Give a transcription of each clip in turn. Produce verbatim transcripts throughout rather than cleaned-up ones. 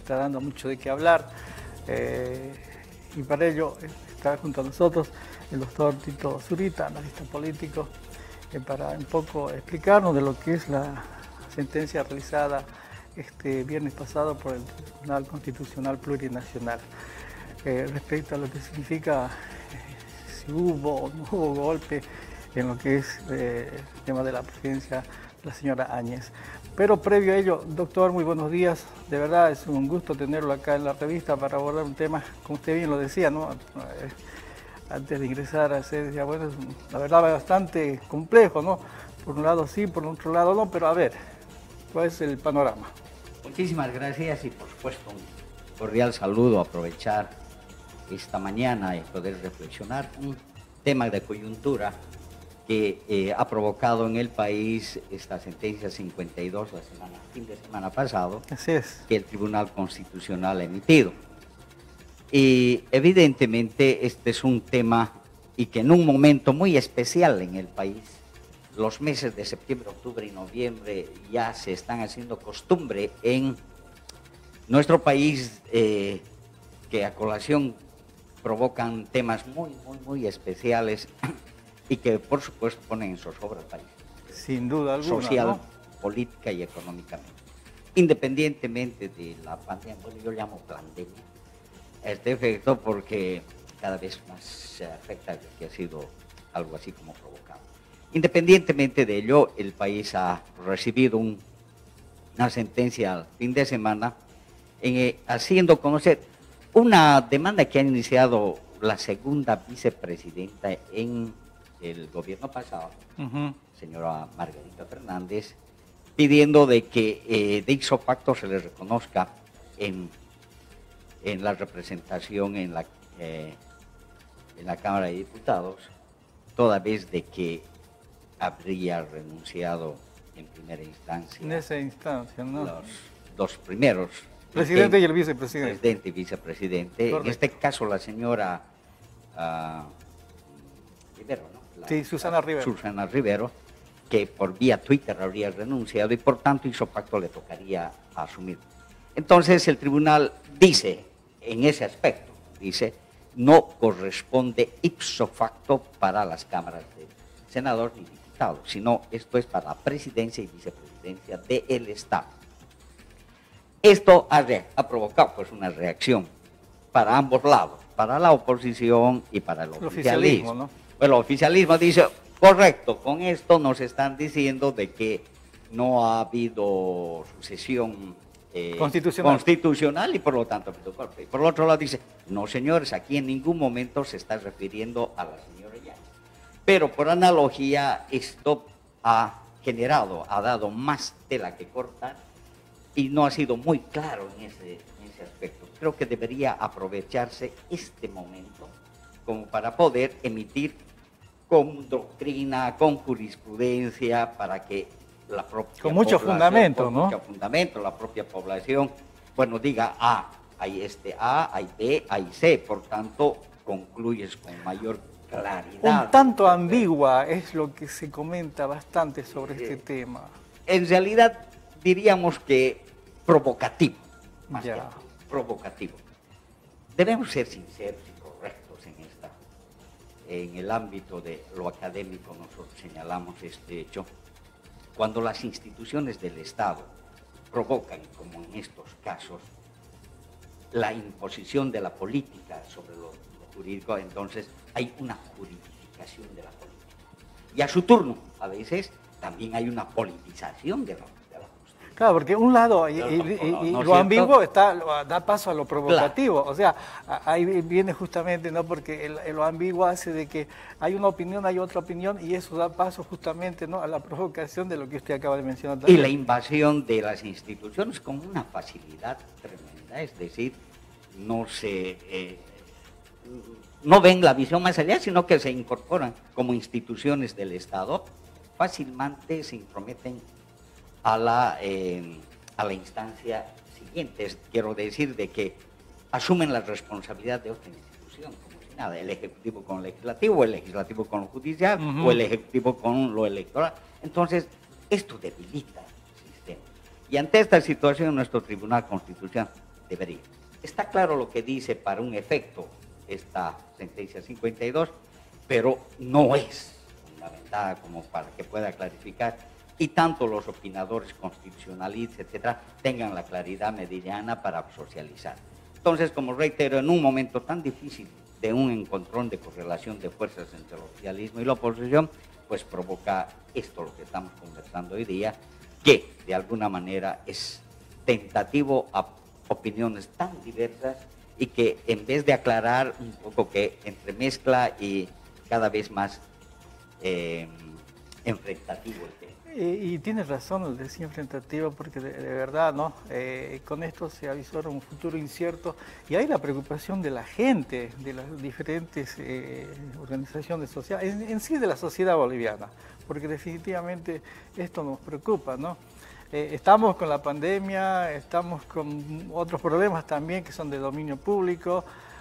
está dando mucho de qué hablar. Eh, y para ello está junto a nosotros el doctor Tito Zurita, analista político, eh, para un poco explicarnos de lo que es la sentencia realizada este viernes pasado por el Tribunal Constitucional Plurinacional, eh, respecto a lo que significa eh, si hubo o no hubo golpe en lo que es eh, el tema de la presidencia de la señora Áñez. Pero previo a ello, doctor, muy buenos días. De verdad es un gusto tenerlo acá en la revista para abordar un tema, como usted bien lo decía, ¿no? Eh, antes de ingresar a hacer, decía, bueno, es la verdad bastante complejo, ¿no? Por un lado sí, por otro lado no, pero a ver, ¿cuál es el panorama? Muchísimas gracias y por supuesto un cordial saludo, aprovechar esta mañana y poder reflexionar un tema de coyuntura que eh, ha provocado en el país esta sentencia cincuenta y dos la semana, fin de semana pasado, Así es. que el Tribunal Constitucional ha emitido. Y evidentemente este es un tema y que en un momento muy especial en el país, los meses de septiembre, octubre y noviembre ya se están haciendo costumbre en nuestro país eh, que a colación provocan temas muy, muy, muy especiales y que por supuesto ponen en zozobra al país. Sin duda alguna, social, ¿no? política y económicamente. Independientemente de la pandemia, bueno, yo llamo pandemia, este efecto porque cada vez más se afecta que ha sido algo así como provocado. Independientemente de ello, el país ha recibido un, una sentencia al fin de semana en, eh, haciendo conocer una demanda que ha iniciado la segunda vicepresidenta en el gobierno pasado, uh-huh. señora Margarita Fernández, pidiendo de que eh, de ipso facto se le reconozca en, en la representación en la, eh, en la Cámara de Diputados, toda vez de que habría renunciado en primera instancia. En esa instancia, ¿no? Los dos primeros. Presidente el, y el vicepresidente. Presidente y vicepresidente. Correcto. En este caso la señora uh, Rivero, ¿no? La, sí, Susana Rivero. Susana Rivero, que por vía Twitter habría renunciado y por tanto ipso facto le tocaría asumir. Entonces el tribunal dice, en ese aspecto, dice, no corresponde ipso facto para las cámaras de senadores ni diputados, sino esto es para la presidencia y vicepresidencia del Estado. Esto ha, ha provocado pues una reacción para ambos lados, para la oposición y para el, el oficialismo. oficialismo ¿no? Pues el oficialismo dice, correcto, con esto nos están diciendo de que no ha habido sucesión eh, constitucional. constitucional y por lo tanto, y por el otro lado dice, no señores, aquí en ningún momento se está refiriendo a la señora Yáñez. Pero por analogía esto ha generado, ha dado más tela que cortar y no ha sido muy claro en ese, en ese aspecto. Creo que debería aprovecharse este momento como para poder emitir con doctrina, con jurisprudencia, para que la propia con mucho fundamento, con ¿no? mucho fundamento, la propia población, bueno, diga A, hay este A, hay B, hay C, por tanto, concluyes con mayor claridad. Un tanto ambigua es lo que se comenta bastante sobre eh, este tema. En realidad, diríamos que provocativo, más ya. que provocativo. Debemos ser sinceros y correctos en esta, en el ámbito de lo académico nosotros señalamos este hecho, cuando las instituciones del Estado provocan, como en estos casos, la imposición de la política sobre lo, lo jurídico, entonces hay una juridificación de la política. Y a su turno, a veces, también hay una politización de la política. Claro, porque un lado, y, no, no, no, y no, lo ambiguo está, da paso a lo provocativo, claro. O sea, ahí viene justamente, ¿no? Porque el, lo ambiguo hace de que hay una opinión, hay otra opinión, y eso da paso justamente, ¿no?, a la provocación de lo que usted acaba de mencionar también. Y la invasión de las instituciones con una facilidad tremenda, es decir, no se, eh, no ven la visión más allá, sino que se incorporan como instituciones del Estado, fácilmente se intrometen a la, eh, a la instancia siguiente. Quiero decir de que asumen la responsabilidad de otra institución, como si nada, el Ejecutivo con el Legislativo, el Legislativo con lo Judicial, uh-huh. o el Ejecutivo con lo Electoral. Entonces, esto debilita el sistema. Y ante esta situación, nuestro Tribunal Constitucional debería. Está claro lo que dice para un efecto esta sentencia cincuenta y dos, pero no es fundamentada como para que pueda clarificar y tanto los opinadores constitucionalistas, etcétera, tengan la claridad meridiana para socializar. Entonces, como reitero, en un momento tan difícil de un encontrón de correlación de fuerzas entre el oficialismo y la oposición, pues provoca esto, lo que estamos conversando hoy día, que de alguna manera es tentativo a opiniones tan diversas y que en vez de aclarar un poco que entremezcla y cada vez más eh, enfrentativo el tema. Y, y tienes razón el decir enfrentativo, porque de, de verdad, ¿no? Eh, con esto se avisora un futuro incierto y hay la preocupación de la gente, de las diferentes eh, organizaciones sociales, en, en sí de la sociedad boliviana, porque definitivamente esto nos preocupa, ¿no? Eh, estamos con la pandemia, estamos con otros problemas también que son de dominio público,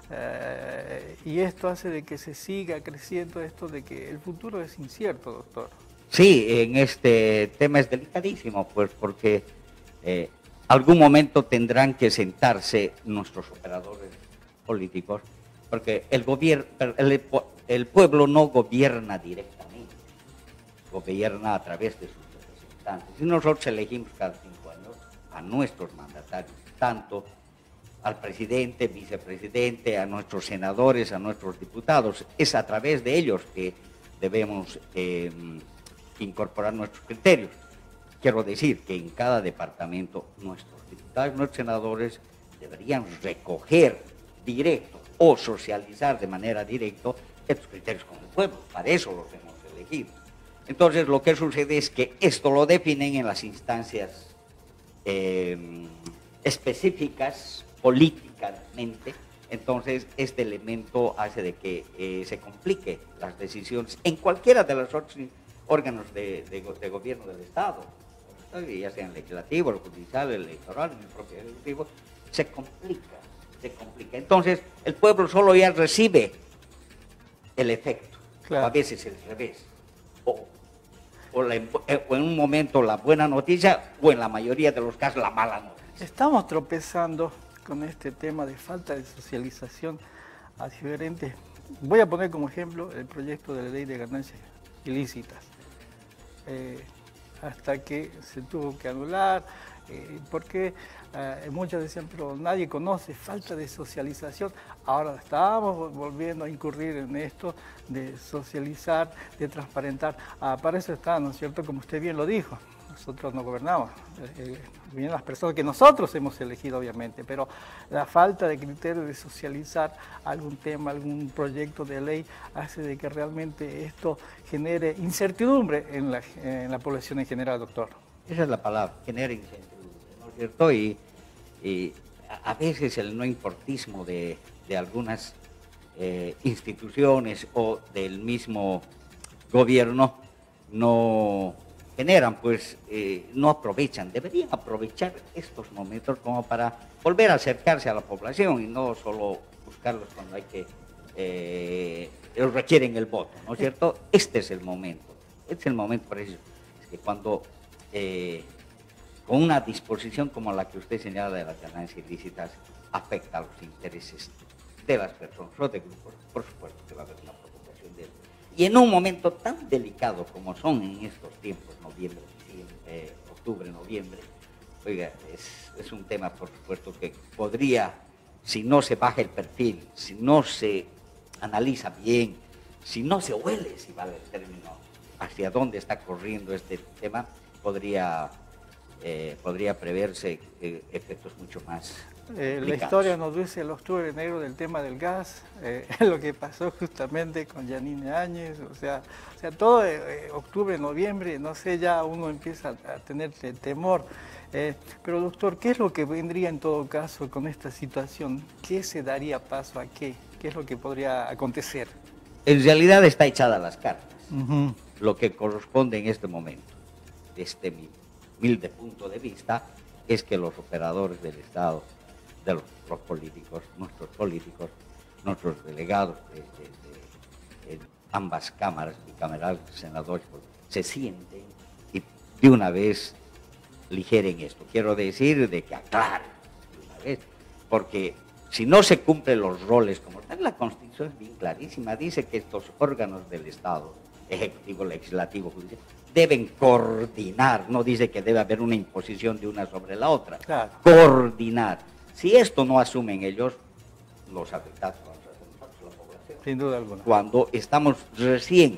eh, y esto hace de que se siga creciendo esto de que el futuro es incierto, doctor. Sí, en este tema es delicadísimo, pues porque eh, algún momento tendrán que sentarse nuestros operadores políticos, porque el, gobierno, el, el pueblo no gobierna directamente, gobierna a través de sus representantes. Y nosotros elegimos cada cinco años a nuestros mandatarios, tanto al presidente, vicepresidente, a nuestros senadores, a nuestros diputados. Es a través de ellos que debemos eh, incorporar nuestros criterios. Quiero decir que en cada departamento nuestros diputados, nuestros senadores deberían recoger directo o socializar de manera directa estos criterios con el pueblo. Para eso los hemos elegido. Entonces lo que sucede es que esto lo definen en las instancias eh, específicas políticamente. Entonces este elemento hace de que eh, se complique las decisiones en cualquiera de los otros órganos de, de, de gobierno del Estado, ya sea el legislativo, el judicial, el electoral, el propio ejecutivo, se complica, se complica. Entonces, el pueblo solo ya recibe el efecto, claro. A veces el revés, o, o, la, o en un momento la buena noticia, o en la mayoría de los casos la mala noticia. Estamos tropezando con este tema de falta de socialización a diferentes. Voy a poner como ejemplo el proyecto de la ley de ganancias ilícitas. Eh, hasta que se tuvo que anular, eh, porque eh, muchos decían, pero nadie conoce, falta de socialización. Ahora estamos volviendo a incurrir en esto de socializar, de transparentar. Ah, para eso está, ¿no es cierto? Como usted bien lo dijo, nosotros no gobernamos, eh, vienen las personas que nosotros hemos elegido, obviamente, pero la falta de criterio de socializar algún tema, algún proyecto de ley, hace de que realmente esto genere incertidumbre en la, en la población en general, doctor. Esa es la palabra, genera incertidumbre, ¿no es cierto? Y, y a veces el no importismo de, de algunas eh, instituciones o del mismo gobierno no generan, pues eh, no aprovechan, deberían aprovechar estos momentos como para volver a acercarse a la población y no solo buscarlos cuando hay que, eh, ellos requieren el voto, ¿no es cierto? Este es el momento, este es el momento preciso, es que cuando eh, con una disposición como la que usted señala de las ganancias ilícitas afecta a los intereses de las personas o de grupos, por supuesto que va a haber una preocupación de eso. Y en un momento tan delicado como son en estos tiempos, noviembre, diciembre, eh, octubre, noviembre, oiga, es, es un tema, por supuesto, que podría, si no se baja el perfil, si no se analiza bien, si no se huele, si vale el término, hacia dónde está corriendo este tema, podría, eh, podría preverse eh, efectos mucho más Eh, la historia nos dice el octubre negro del tema del gas, eh, lo que pasó justamente con Yanine Áñez, o sea, o sea todo eh, octubre, noviembre, no sé, ya uno empieza a, a tener temor. Eh, pero doctor, ¿qué es lo que vendría en todo caso con esta situación? ¿Qué se daría paso a qué? ¿Qué es lo que podría acontecer? En realidad está echada las cartas, uh-huh. Lo que corresponde en este momento, desde mi humilde punto de vista, es que los operadores del Estado, de los, los políticos, nuestros políticos, nuestros delegados de, de, de, de ambas cámaras, bicameral, senadores, se sienten y de una vez ligeren esto. Quiero decir de que aclaren de una vez porque si no se cumplen los roles, como está en la Constitución, es bien clarísima, dice que estos órganos del Estado, ejecutivo, legislativo, judicial, deben coordinar, no dice que debe haber una imposición de una sobre la otra, claro. Coordinar. Si esto no asumen ellos, los afectados son la población. Sin duda alguna. Cuando estamos recién,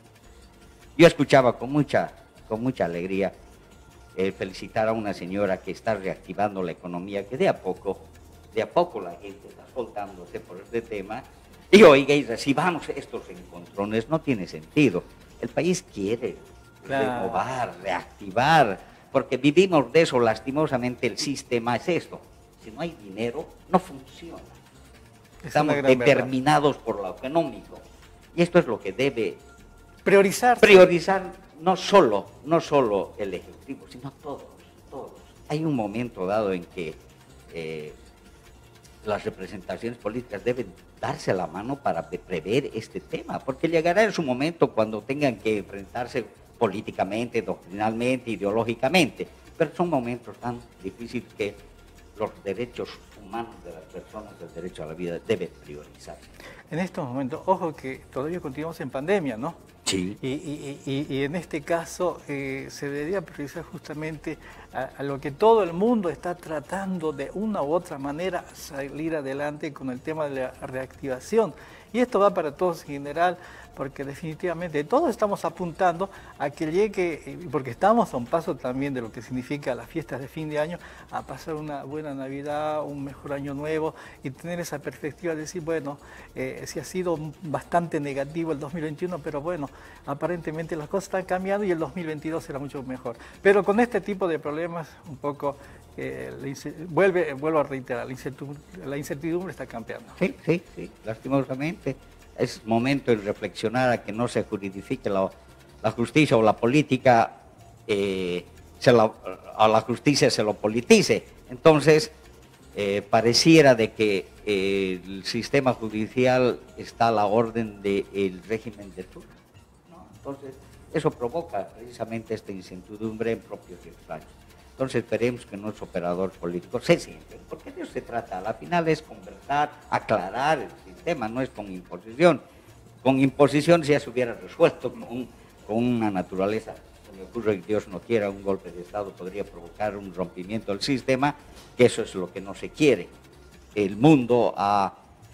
yo escuchaba con mucha, con mucha alegría eh, felicitar a una señora que está reactivando la economía, que de a poco, de a poco la gente está soltándose por este tema, y oiga, y recibamos estos encontrones, no tiene sentido. El país quiere claro. renovar, reactivar, porque vivimos de eso, lastimosamente el sistema es esto. Si no hay dinero, no funciona. Es Estamos determinados verdad. por lo económico. Y esto es lo que debe priorizar. Priorizar no solo, no solo el Ejecutivo, sino todos, todos. Hay un momento dado en que eh, las representaciones políticas deben darse la mano para prever este tema, porque llegará en su momento cuando tengan que enfrentarse políticamente, doctrinalmente, ideológicamente, pero son momentos tan difíciles que los derechos humanos de las personas, el derecho a la vida, debe priorizarse. En estos momentos, ojo que todavía continuamos en pandemia, ¿no? Sí. Y, y, y, y en este caso eh, se debería priorizar justamente a, a lo que todo el mundo está tratando de una u otra manera salir adelante con el tema de la reactivación. Y esto va para todos en general, porque definitivamente todos estamos apuntando a que llegue, porque estamos a un paso también de lo que significa las fiestas de fin de año, a pasar una buena Navidad, un mejor año nuevo y tener esa perspectiva de decir, bueno, eh, sí ha sido bastante negativo el dos mil veintiuno, pero bueno, aparentemente las cosas están cambiando y el dos mil veintidós será mucho mejor. Pero con este tipo de problemas, un poco, eh, vuelve, vuelvo a reiterar, la incertidumbre, la incertidumbre está cambiando. Sí, sí, sí, lastimosamente. Es momento de reflexionar a que no se juridifique la, la justicia o la política, eh, se la, a la justicia se lo politice. Entonces, eh, pareciera de que eh, el sistema judicial está a la orden del régimen de turno, ¿no? Entonces, eso provoca precisamente esta incertidumbre en propios y extraños. Entonces esperemos que nuestros operadores políticos se sienten, porque de eso se trata. Al final es conversar, aclarar el sistema, no es con imposición. Con imposición ya se hubiera resuelto con, con una naturaleza. Se me ocurre que Dios no quiera, un golpe de Estado podría provocar un rompimiento del sistema, que eso es lo que no se quiere. El mundo ha,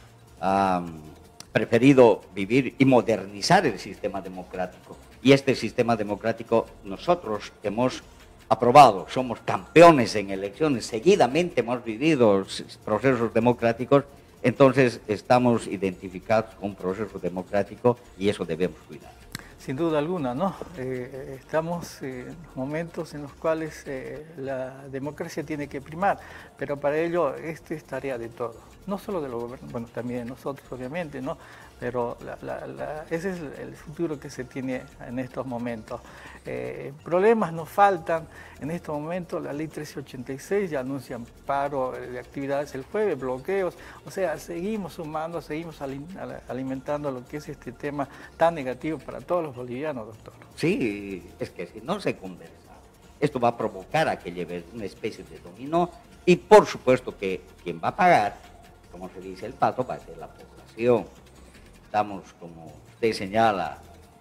ha preferido vivir y modernizar el sistema democrático. Y este sistema democrático nosotros hemos aprobado, somos campeones en elecciones, seguidamente hemos vivido procesos democráticos, entonces estamos identificados con un proceso democrático y eso debemos cuidar. Sin duda alguna, ¿no? Eh, estamos en momentos en los cuales eh, la democracia tiene que primar, pero para ello esta es tarea de todos, no solo de los gobiernos, bueno, también de nosotros obviamente, ¿no? Pero la, la, la, ese es el futuro que se tiene en estos momentos. Eh, problemas nos faltan, en estos momentos la ley trece ochenta y seis ya anuncian paro de actividades el jueves, bloqueos, o sea, seguimos sumando, seguimos alimentando lo que es este tema tan negativo para todos los bolivianos, doctor. Sí, es que si no se conversa, esto va a provocar a que lleve una especie de dominó y por supuesto que quien va a pagar, como se dice, el pato va a ser la población. Estamos, como usted señala,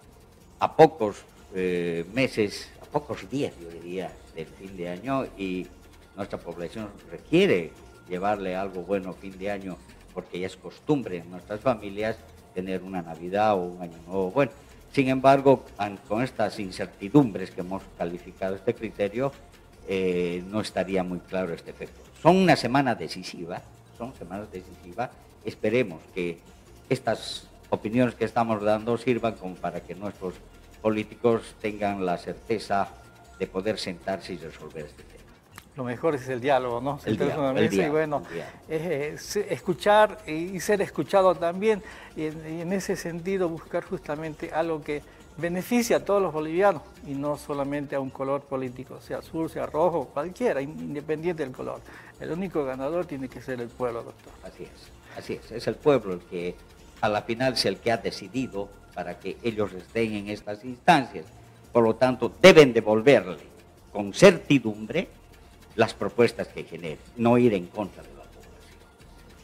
a pocos eh, meses, a pocos días, yo diría, del fin de año y nuestra población requiere llevarle algo bueno fin de año porque ya es costumbre en nuestras familias tener una Navidad o un Año Nuevo bueno. Sin embargo, con estas incertidumbres que hemos calificado este criterio, eh, no estaría muy claro este efecto. Son una semana decisiva, son semanas decisivas, esperemos que estas opiniones que estamos dando sirvan como para que nuestros políticos tengan la certeza de poder sentarse y resolver este tema. Lo mejor es el diálogo, ¿no? El diálogo, una mesa el diálogo, y bueno, es, es escuchar y ser escuchado también, y en, y en ese sentido buscar justamente algo que beneficie a todos los bolivianos y no solamente a un color político, sea azul, sea rojo, cualquiera, independiente del color. El único ganador tiene que ser el pueblo, doctor. Así es, así es, es el pueblo el que a la final es el que ha decidido para que ellos estén en estas instancias. Por lo tanto, deben devolverle con certidumbre las propuestas que generen, no ir en contra de la población.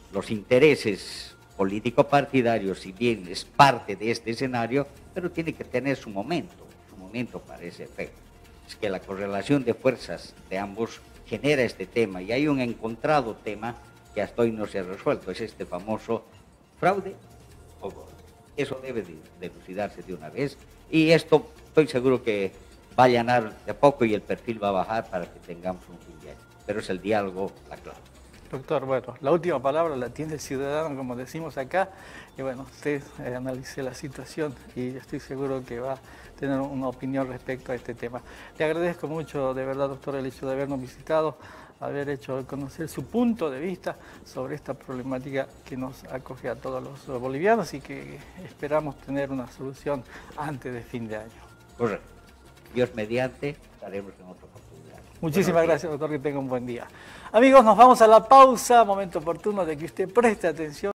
los intereses político-partidarios, si bien es parte de este escenario, pero tiene que tener su momento, su momento para ese efecto. Es que la correlación de fuerzas de ambos genera este tema, y hay un encontrado tema que hasta hoy no se ha resuelto, es este famoso fraude o gol. Eso debe de dilucidarse de una vez, y esto estoy seguro que va a allanar de a poco y el perfil va a bajar para que tengamos un fin de año. Pero es el diálogo la clave. Doctor, bueno, la última palabra la tiene el ciudadano, como decimos acá, y bueno, usted eh, analice la situación y estoy seguro que va a tener una opinión respecto a este tema. Le agradezco mucho, de verdad, doctor, el hecho de habernos visitado, haber hecho conocer su punto de vista sobre esta problemática que nos acoge a todos los bolivianos y que esperamos tener una solución antes de fin de año. Correcto. Dios mediante, estaremos en otra oportunidad. Muchísimas gracias, doctor, que tenga un buen día. Amigos, nos vamos a la pausa, momento oportuno de que usted preste atención.